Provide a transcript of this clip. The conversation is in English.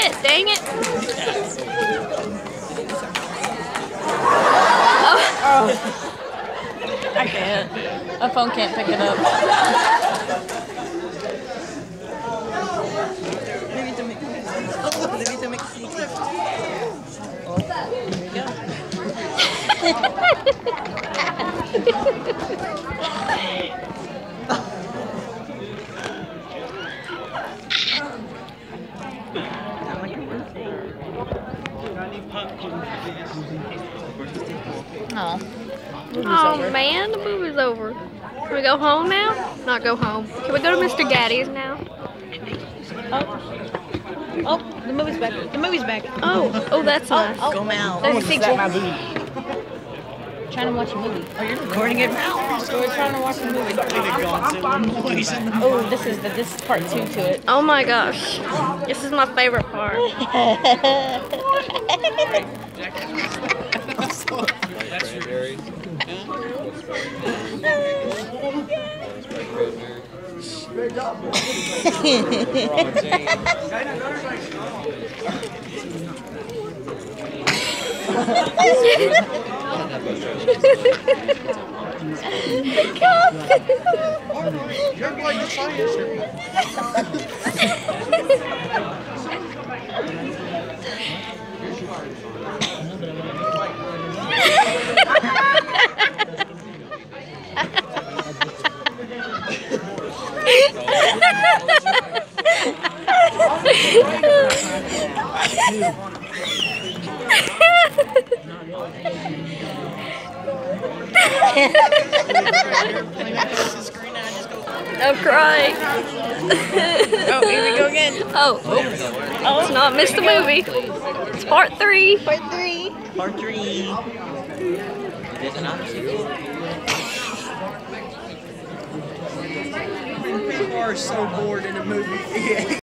it! Dang it! Oh. I can't. A phone can't pick it up. Oh. Oh man, the movie's over. Can we go home now? Not go home. Can we go to Mr. Gaddy's now? Oh, the movie's back. The movie's back. Oh, that's nice. Oh, Go Mal. there's a sequel. Trying to watch a movie. Oh, you're recording it now? So we're trying to watch a movie. Oh, this is part 2 to it. Oh my gosh. This is my favorite part. That's your I'm crying. Oh, here we go again. Oh, let's not miss the movie. It's part 3. Part 3. Part 3. There's another sequel. People are so bored in a movie theater.